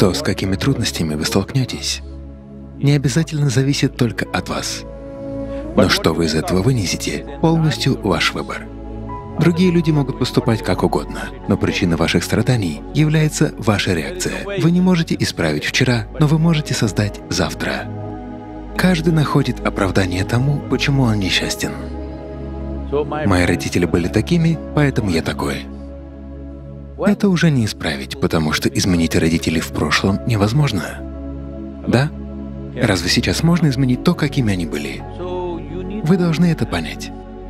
То, с какими трудностями вы столкнетесь, не обязательно зависит только от вас. Но что вы из этого вынесете, полностью ваш выбор. Другие люди могут поступать как угодно, но причиной ваших страданий является ваша реакция. Вы не можете исправить вчера, но вы можете создать завтра. Каждый находит оправдание тому, почему он несчастен. Мои родители были такими, поэтому я такой. Это уже не исправить, потому что изменить родителей в прошлом невозможно. Да? Разве сейчас можно изменить то, какими они были? Вы должны это понять.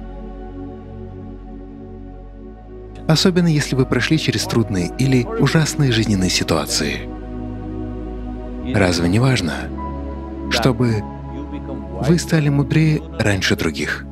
Особенно если вы прошли через трудные или ужасные жизненные ситуации. Разве не важно, чтобы вы стали мудрее раньше других?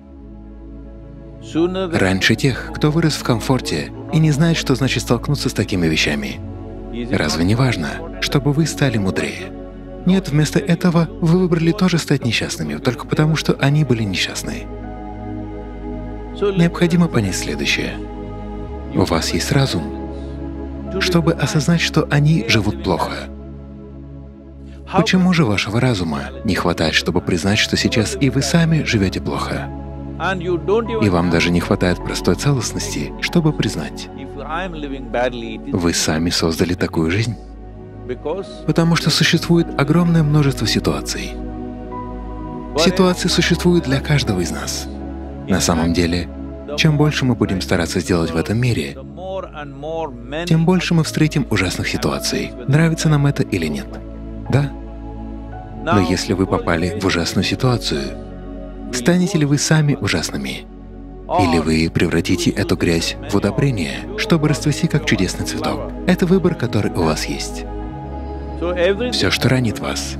Раньше тех, кто вырос в комфорте и не знает, что значит столкнуться с такими вещами. Разве не важно, чтобы вы стали мудрее? Нет, вместо этого вы выбрали тоже стать несчастными, только потому, что они были несчастны. Необходимо понять следующее. У вас есть разум, чтобы осознать, что они живут плохо. Почему же вашего разума не хватает, чтобы признать, что сейчас и вы сами живете плохо? И вам даже не хватает простой целостности, чтобы признать, вы сами создали такую жизнь? Потому что существует огромное множество ситуаций. Ситуации существуют для каждого из нас. На самом деле, чем больше мы будем стараться сделать в этом мире, тем больше мы встретим ужасных ситуаций, нравится нам это или нет. Да? Но если вы попали в ужасную ситуацию, станете ли вы сами ужасными? Или вы превратите эту грязь в удобрение, чтобы расцвести как чудесный цветок? Это выбор, который у вас есть. Все, что ранит вас,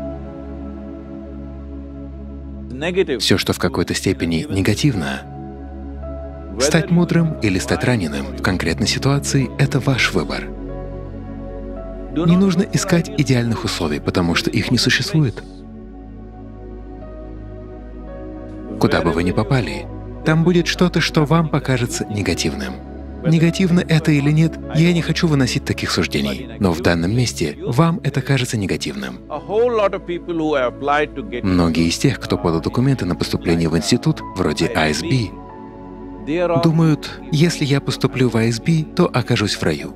все, что в какой-то степени негативно, стать мудрым или стать раненым в конкретной ситуации — это ваш выбор. Не нужно искать идеальных условий, потому что их не существует. Куда бы вы ни попали, там будет что-то, что вам покажется негативным. Негативно это или нет, я не хочу выносить таких суждений, но в данном месте вам это кажется негативным. Многие из тех, кто подал документы на поступление в институт, вроде ISB, думают, если я поступлю в ISB, то окажусь в раю.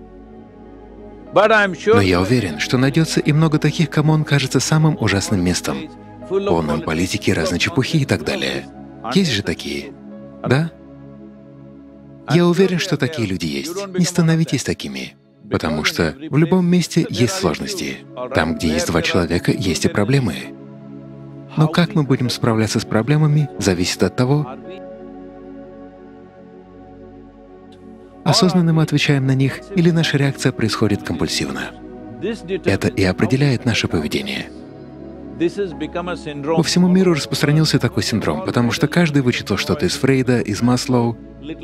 Но я уверен, что найдется и много таких, кому он кажется самым ужасным местом, полным политики, разной чепухи и так далее. Есть же такие, да? Я уверен, что такие люди есть. Не становитесь такими, потому что в любом месте есть сложности. Там, где есть два человека, есть и проблемы. Но как мы будем справляться с проблемами, зависит от того, осознанно мы отвечаем на них или наша реакция происходит компульсивно. Это и определяет наше поведение. По всему миру распространился такой синдром, потому что каждый вычитал что-то из Фрейда, из Маслоу,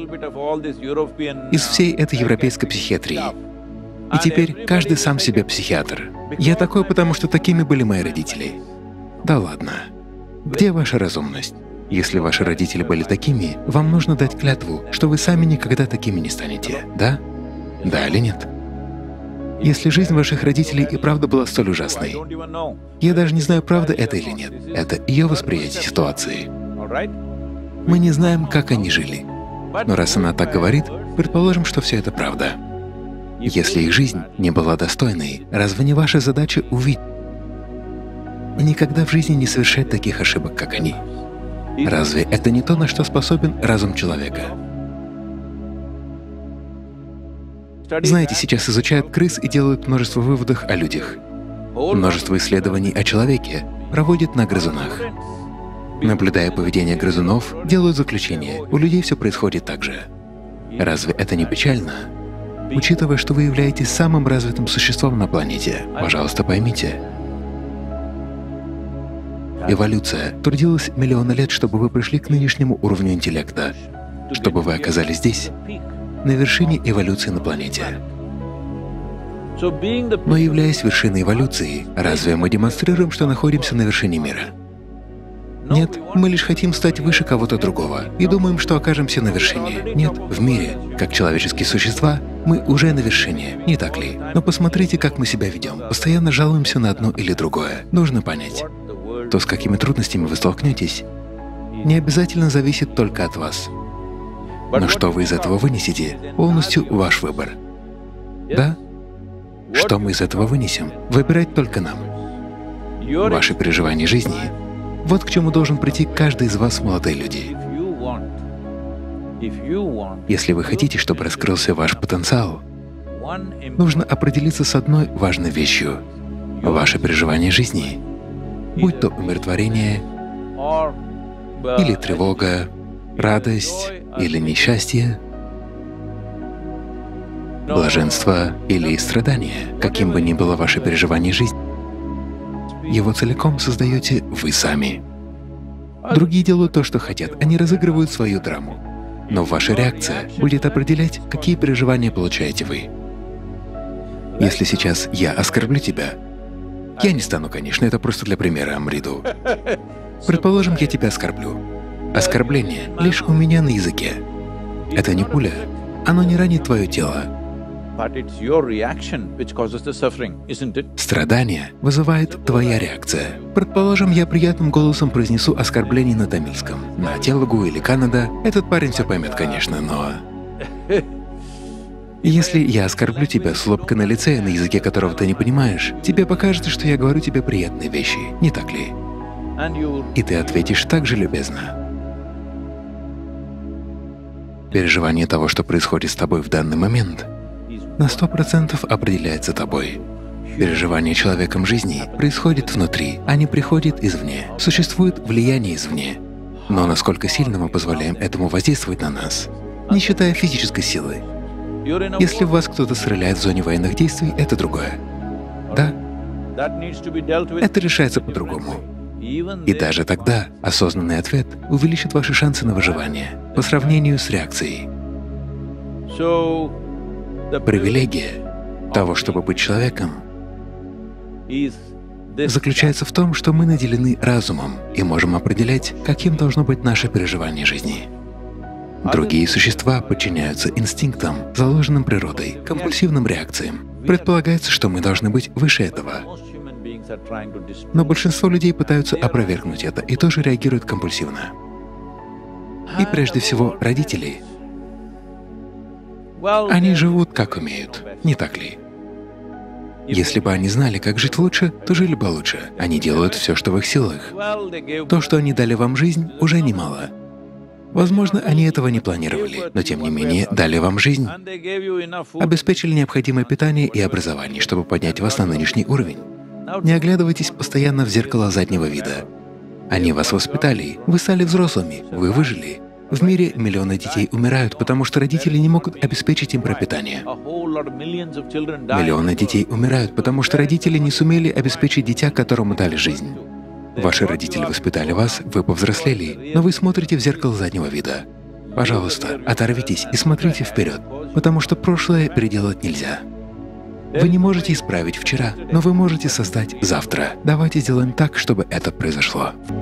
из всей этой европейской психиатрии. И теперь каждый сам себе психиатр. Я такой, потому что такими были мои родители. Да ладно. Где ваша разумность? Если ваши родители были такими, вам нужно дать клятву, что вы сами никогда такими не станете, да? Да или нет? Если жизнь ваших родителей и правда была столь ужасной, я даже не знаю, правда это или нет. Это ее восприятие ситуации. Мы не знаем, как они жили. Но раз она так говорит, предположим, что все это правда. Если их жизнь не была достойной, разве не ваша задача увидеть и никогда в жизни не совершать таких ошибок, как они? Разве это не то, на что способен разум человека? Знаете, сейчас изучают крыс и делают множество выводов о людях. Множество исследований о человеке проводят на грызунах. Наблюдая поведение грызунов, делают заключение, у людей все происходит так же. Разве это не печально? Учитывая, что вы являетесь самым развитым существом на планете, пожалуйста, поймите. Эволюция трудилась миллионы лет, чтобы вы пришли к нынешнему уровню интеллекта, чтобы вы оказались здесь, на вершине эволюции на планете. Но являясь вершиной эволюции, разве мы демонстрируем, что находимся на вершине мира? Нет, мы лишь хотим стать выше кого-то другого и думаем, что окажемся на вершине. Нет, в мире, как человеческие существа, Мы уже на вершине, не так ли? Но посмотрите, как мы себя ведем. Постоянно жалуемся на одно или другое. Нужно понять, то, с какими трудностями вы столкнетесь, не обязательно зависит только от вас. Но что вы из этого вынесете, полностью ваш выбор. Да? Что мы из этого вынесем, выбирать только нам. Ваши переживания жизни — вот к чему должен прийти каждый из вас, молодые люди. Если вы хотите, чтобы раскрылся ваш потенциал, нужно определиться с одной важной вещью — ваше переживание жизни, будь то умиротворение или тревога, радость или несчастье, блаженство или страдание, каким бы ни было ваше переживание жизни, его целиком создаете вы сами. Другие делают то, что хотят, они разыгрывают свою драму. Но ваша реакция будет определять, какие переживания получаете вы. Если сейчас я оскорблю тебя, я не стану, конечно, это просто для примера, Амриду. Предположим, я тебя оскорблю. Оскорбление лишь у меня на языке. Это не пуля, оно не ранит твое тело. Страдание вызывает твоя реакция. Предположим, я приятным голосом произнесу оскорбление на тамильском. На Телугу или Канада этот парень все поймет, конечно, но… Если я оскорблю тебя с улыбкой на лице, на языке которого ты не понимаешь, тебе покажется, что я говорю тебе приятные вещи, не так ли? И ты ответишь так же любезно. Переживание того, что происходит с тобой в данный момент, на 100% определяется тобой. Переживание человеком жизни происходит внутри, а не приходит извне. Существует влияние извне. Но насколько сильно мы позволяем этому воздействовать на нас, не считая физической силы. Если в вас кто-то стреляет в зоне военных действий, это другое. Да? Это решается по-другому. И даже тогда осознанный ответ увеличит ваши шансы на выживание по сравнению с реакцией. Привилегия того, чтобы быть человеком, заключается в том, что мы наделены разумом и можем определять, каким должно быть наше переживание жизни. Другие существа подчиняются инстинктам, заложенным природой, компульсивным реакциям. Предполагается, что мы должны быть выше этого. Но большинство людей пытаются опровергнуть это и тоже реагируют компульсивно. И прежде всего родители. Они живут как умеют, не так ли? Если бы они знали, как жить лучше, то жили бы лучше. Они делают все, что в их силах. То, что они дали вам жизнь, уже немало. Возможно, они этого не планировали, но тем не менее дали вам жизнь, обеспечили необходимое питание и образование, чтобы поднять вас на нынешний уровень. Не оглядывайтесь постоянно в зеркало заднего вида. Они вас воспитали, вы стали взрослыми, вы выжили. В мире миллионы детей умирают, потому что родители не могут обеспечить им пропитание. Миллионы детей умирают, потому что родители не сумели обеспечить дитя, которому дали жизнь. Ваши родители воспитали вас, вы повзрослели, но вы смотрите в зеркало заднего вида. Пожалуйста, оторвитесь и смотрите вперед, потому что прошлое переделать нельзя. Вы не можете исправить вчера, но вы можете создать завтра. Давайте сделаем так, чтобы это произошло.